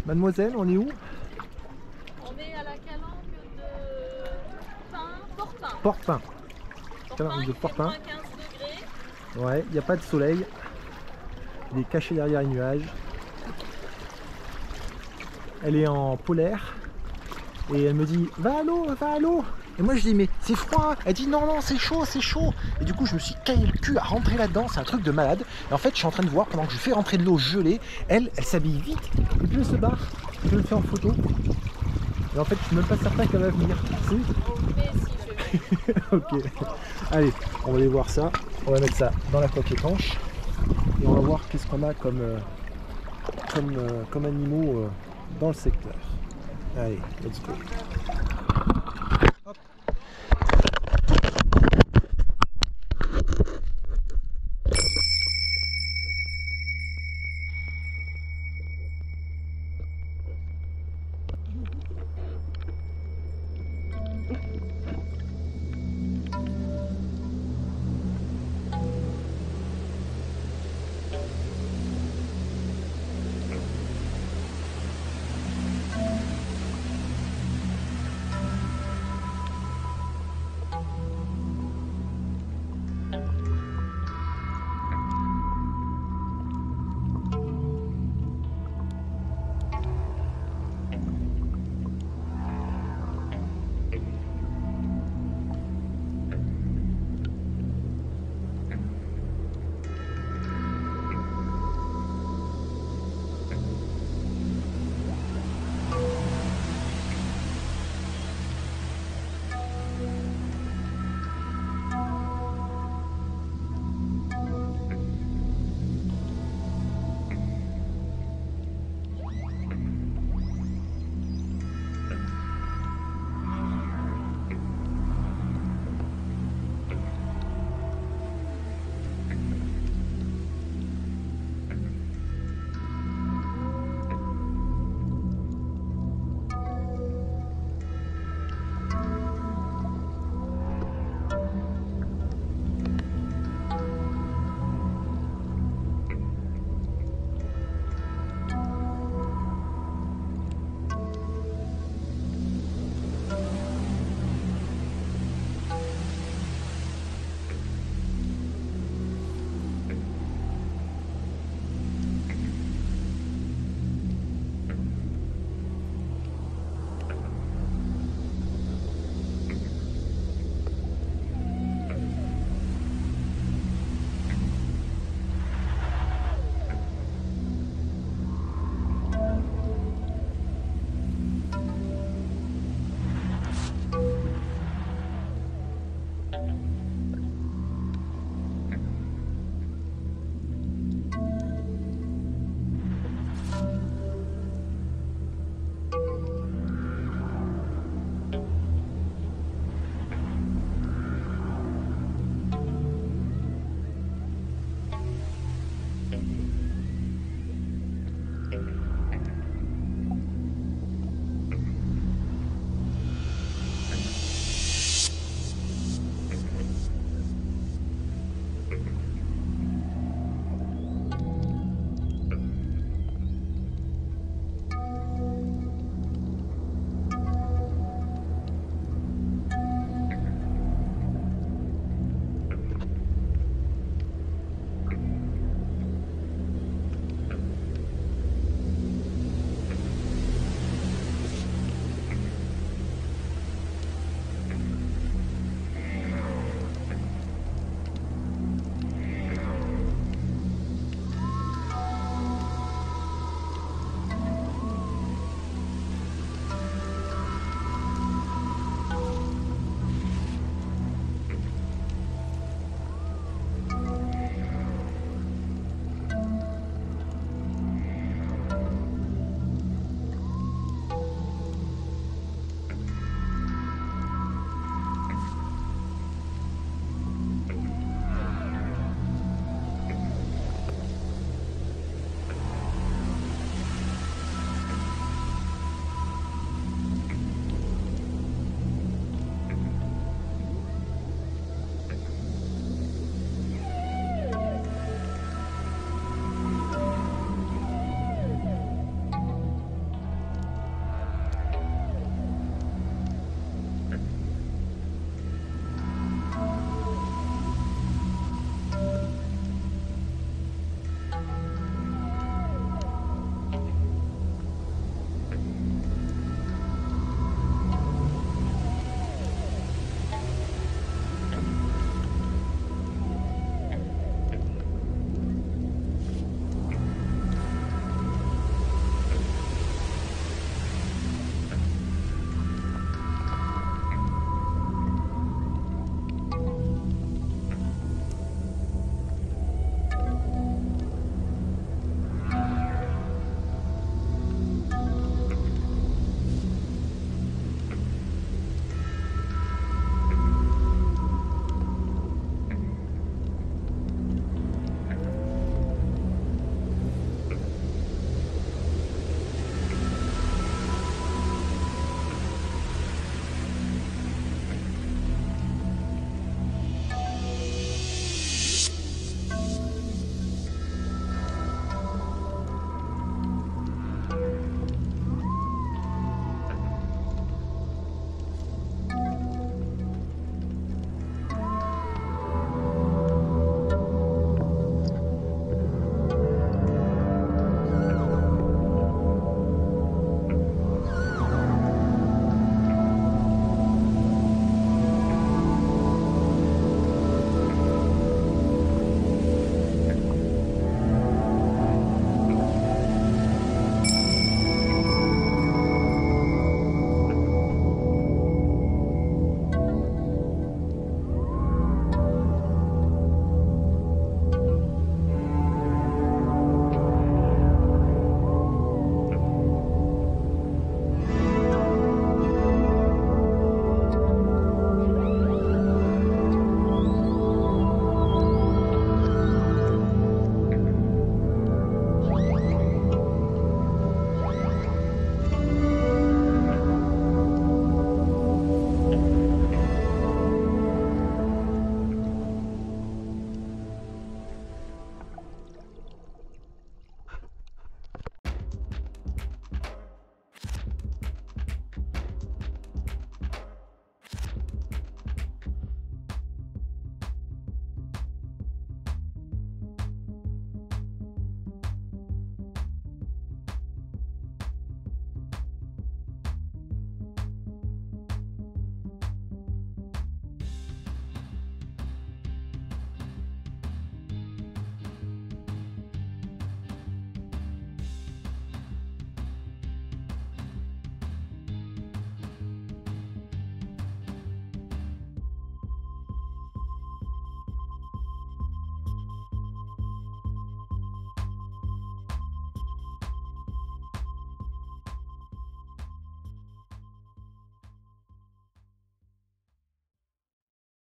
Mademoiselle, on est où? On est à la calanque de Porpin. Porpin. Porpin, De il fait Porpin. moins 15 degrés. Ouais, il n'y a pas de soleil. Il est caché derrière les nuages. Elle est en polaire. Et elle me dit, va à l'eau, va à l'eau. Et moi je dis, mais c'est froid. Elle dit, non, non, c'est chaud, c'est chaud. Et du coup, je me suis caillé le cul à rentrer là-dedans. C'est un truc de malade. Et en fait, je suis en train de voir, pendant que je fais rentrer de l'eau gelée, elle s'habille vite. Et puis elle se barre. Je le fais en photo. Et en fait, je suis même pas certain qu'elle va venir. Si. Mais si, je vais. Ok. Allez, on va aller voir ça. On va mettre ça dans la coque étanche. Et on va voir qu'est-ce qu'on a comme animaux dans le secteur. Allez, let's go.